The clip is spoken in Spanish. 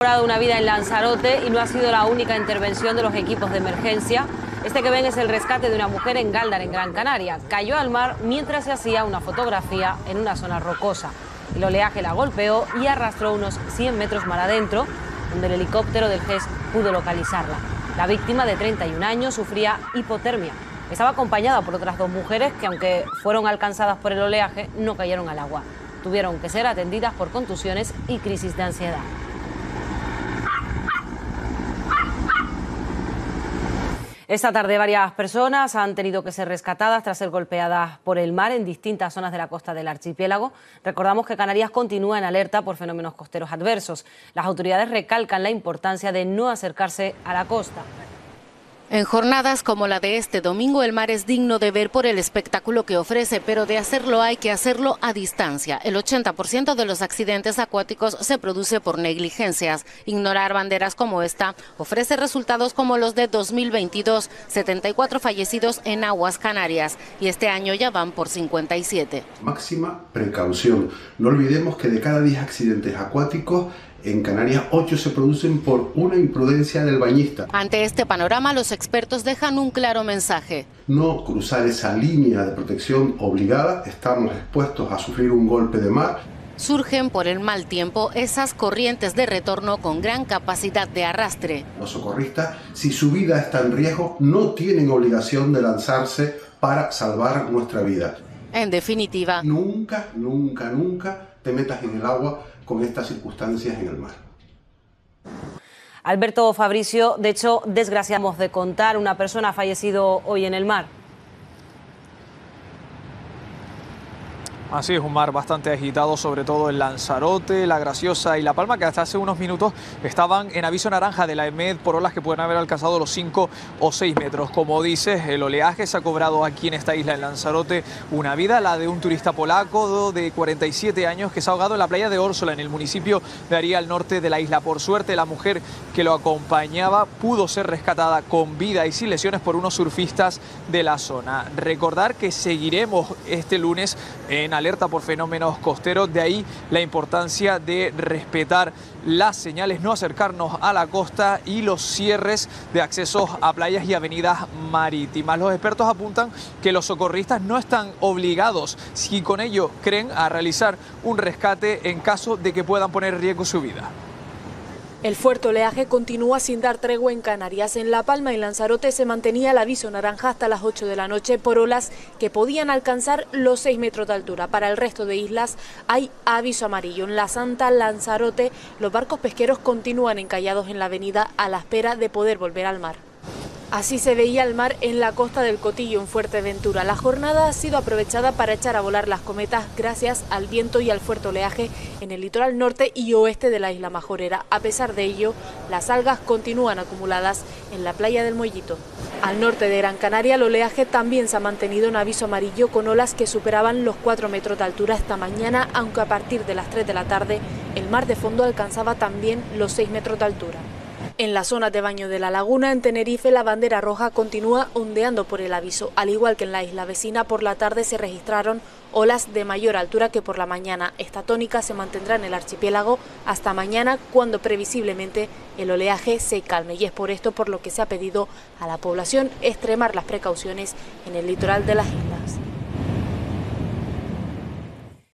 Una vida en Lanzarote y no ha sido la única intervención de los equipos de emergencia. Este que ven es el rescate de una mujer en Gáldar, en Gran Canaria. Cayó al mar mientras se hacía una fotografía en una zona rocosa. El oleaje la golpeó y arrastró unos 100 metros mar adentro, donde el helicóptero del GES pudo localizarla. La víctima, de 31 años, sufría hipotermia. Estaba acompañada por otras dos mujeres que, aunque fueron alcanzadas por el oleaje, no cayeron al agua. Tuvieron que ser atendidas por contusiones y crisis de ansiedad. Esta tarde varias personas han tenido que ser rescatadas tras ser golpeadas por el mar en distintas zonas de la costa del archipiélago. Recordamos que Canarias continúa en alerta por fenómenos costeros adversos. Las autoridades recalcan la importancia de no acercarse a la costa. En jornadas como la de este domingo, el mar es digno de ver por el espectáculo que ofrece, pero de hacerlo hay que hacerlo a distancia. El 80% de los accidentes acuáticos se produce por negligencias. Ignorar banderas como esta ofrece resultados como los de 2022, 74 fallecidos en aguas canarias, y este año ya van por 57. Máxima precaución. No olvidemos que de cada 10 accidentes acuáticos, en Canarias 8 se producen por una imprudencia del bañista. Ante este panorama, los expertos dejan un claro mensaje. No cruzar esa línea de protección obligada, estamos expuestos a sufrir un golpe de mar. Surgen por el mal tiempo esas corrientes de retorno con gran capacidad de arrastre. Los socorristas, si su vida está en riesgo, no tienen obligación de lanzarse para salvar nuestra vida. En definitiva, nunca te metas en el agua con estas circunstancias en el mar. Alberto Fabricio, de hecho, desgraciamos de contar, una persona ha fallecido hoy en el mar. Así es, un mar bastante agitado, sobre todo en Lanzarote, La Graciosa y La Palma, que hasta hace unos minutos estaban en aviso naranja de la EMED por olas que pueden haber alcanzado los 5 o 6 metros. Como dices, el oleaje se ha cobrado aquí en esta isla, en Lanzarote, una vida, la de un turista polaco de 47 años que se ha ahogado en la playa de Órsola, en el municipio de Aría, al norte de la isla. Por suerte, la mujer que lo acompañaba pudo ser rescatada con vida y sin lesiones por unos surfistas de la zona. Recordar que seguiremos este lunes en alerta por fenómenos costeros, de ahí la importancia de respetar las señales, no acercarnos a la costa y los cierres de accesos a playas y avenidas marítimas. Los expertos apuntan que los socorristas no están obligados, si con ello creen, a realizar un rescate en caso de que puedan poner en riesgo su vida. El fuerte oleaje continúa sin dar tregua en Canarias. En La Palma y Lanzarote se mantenía el aviso naranja hasta las 8 de la noche por olas que podían alcanzar los 6 metros de altura. Para el resto de islas hay aviso amarillo. En La Santa, Lanzarote, los barcos pesqueros continúan encallados en la avenida a la espera de poder volver al mar. Así se veía el mar en la costa del Cotillo, en Fuerteventura. La jornada ha sido aprovechada para echar a volar las cometas gracias al viento y al fuerte oleaje en el litoral norte y oeste de la isla Majorera. A pesar de ello, las algas continúan acumuladas en la playa del Mollito. Al norte de Gran Canaria, el oleaje también se ha mantenido en aviso amarillo con olas que superaban los 4 metros de altura esta mañana, aunque a partir de las 3 de la tarde el mar de fondo alcanzaba también los 6 metros de altura. En la zona de baño de la laguna, en Tenerife, la bandera roja continúa ondeando por el aviso. Al igual que en la isla vecina, por la tarde se registraron olas de mayor altura que por la mañana. Esta tónica se mantendrá en el archipiélago hasta mañana, cuando previsiblemente el oleaje se calme. Y es por esto por lo que se ha pedido a la población extremar las precauciones en el litoral de las islas.